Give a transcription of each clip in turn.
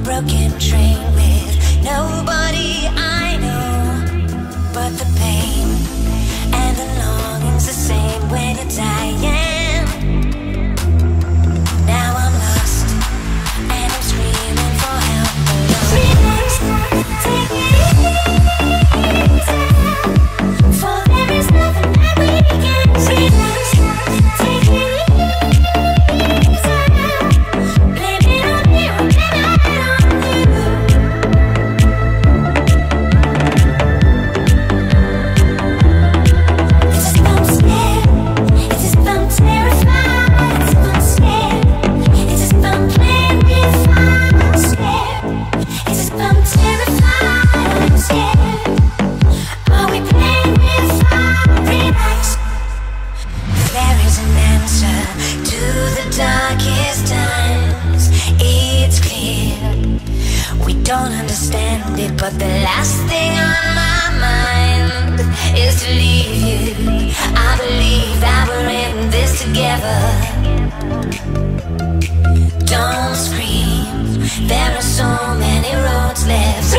broken train with nobody I know. But the pain and the longing's the same when you're dying. Now I'm lost and I'm screaming for help alone. Relax, take it easy, for there is nothing that we can. Relax, take it easy, blame it on me or blame it on you. It's just I'm scared, it's just I'm terrified, it's just I'm scared, it's just I'm playing with fire, I'm scared, it's just I'm terrified, I'm scared. Are we playing with fire? Relax. There is an answer to the darkest times. It's clear we don't understand it, but the last thing on my mind is to leave you. I believe that we're in this together. Don't scream, there are so many roads left.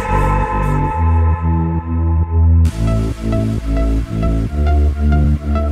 Relax.